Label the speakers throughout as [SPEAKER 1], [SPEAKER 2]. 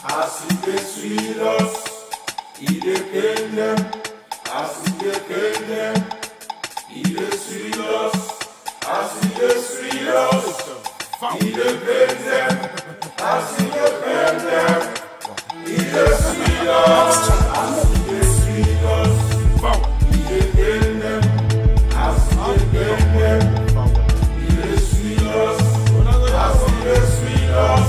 [SPEAKER 1] as they sweet us, he dey pain them, as he dey pain them, he dey sweet us, as he dey sweet us, he dey pain them, as he dey pain them, he dey sweet us, as he dey sweet us, he dey pain them, as he dey pain them, he dey sweet us, as he dey sweet us.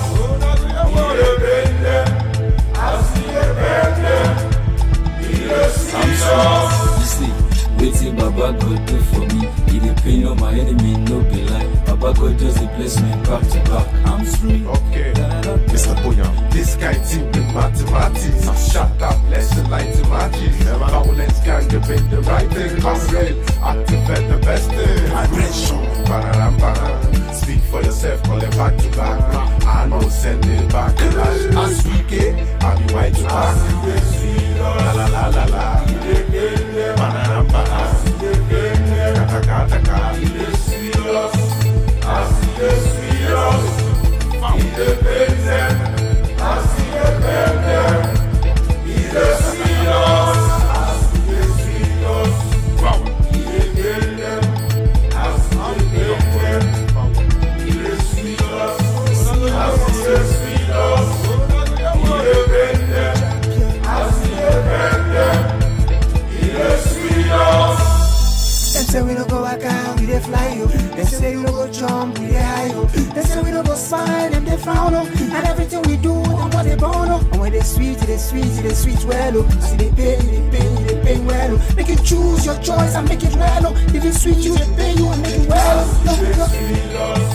[SPEAKER 2] Waiting, Baba God do for me. He dey pain on my enemy, no be lie. Baba God just dey bless me back to back. I'm free.
[SPEAKER 3] Okay, Mr. Buoyant, this guy team with mathematics. I shut up, lesson like tomatoes. Violence gang, you been the right thing. COMRADE, activate the best thing. Aggression, banana. Speak for yourself, call it back to back. I know send it back. As WIKE, I be white to back. La la la la la. Banana, banana. Kata kata kata.
[SPEAKER 1] He dey sweet us, as he dey sweet us. He dey pain them, as he dey pain them. He dey sweet us, as he dey sweet us. He dey pain them, as he dey pain them. He dey sweet us, as he dey sweet us. He dey pain them, as he dey pain them. He dey sweet us.
[SPEAKER 4] Them say we no go back out, we dey fly yo. Them say we no go jump, we dey high yo. Them say we no go smile, them dey frown oh. And everything we do, them what they burn oh. And when they sweet, they sweet, they sweet well oh. See they pain well oh. Make you choose your choice and make it well oh. If it's sweet, you they pay you and make it well oh.
[SPEAKER 1] He dey sweet us.